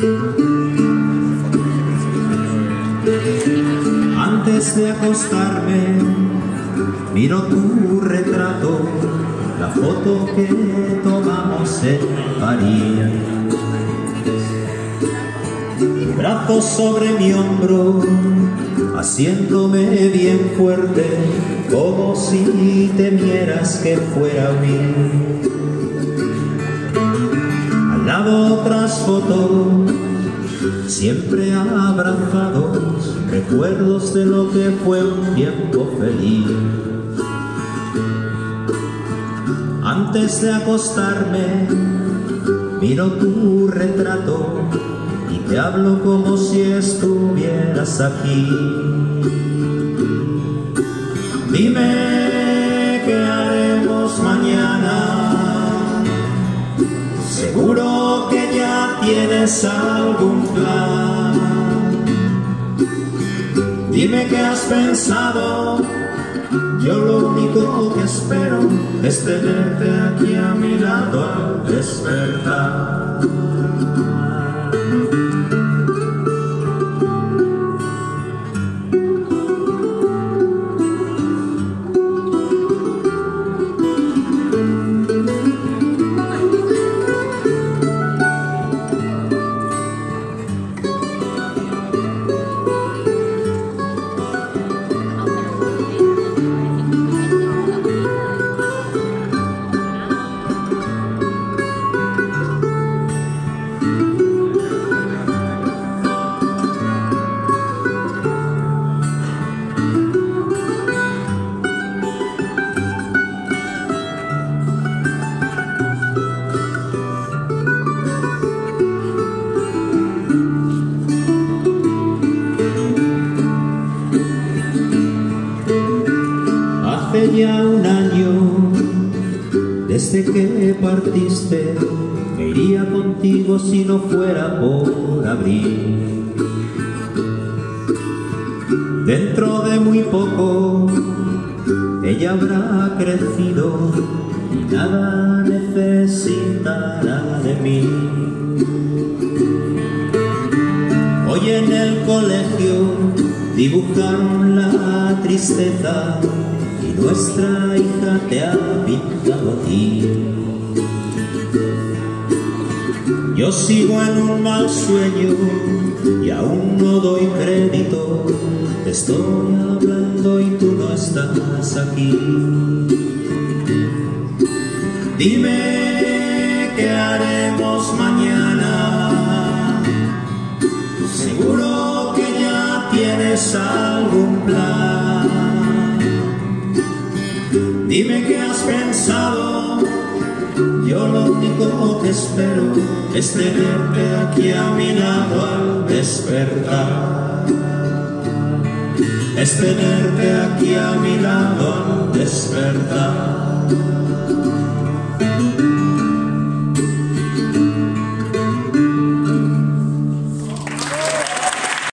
Antes de acostarme, miro tu retrato, la foto que tomamos en París. Tu brazo sobre mi hombro, haciéndome bien fuerte, como si temieras que fuera a mí. Al lado otras fotos, siempre abrazados, recuerdos de lo que fue un tiempo feliz. Antes de acostarme, miro tu retrato y te hablo como si estuvieras aquí. Dime qué haremos mañana, seguro que ya tienes algún plan. Dime qué has pensado, yo lo único que espero es tenerte aquí a mi lado al despertar. Hace ya un año desde que partiste, me iría contigo si no fuera por abril. Dentro de muy poco ella habrá crecido y nada necesitará de mí. Hoy en el colegio dibujaron la tristeza y nuestra hija te ha pintado a ti. Yo sigo en un mal sueño y aún no doy crédito. Te estoy hablando y tú no estás aquí. Dime qué haremos mañana, seguro que ya tienes algún plan. Dime qué has pensado, yo lo único que espero es tenerte aquí a mi lado al despertar. Es tenerte aquí a mi lado al despertar.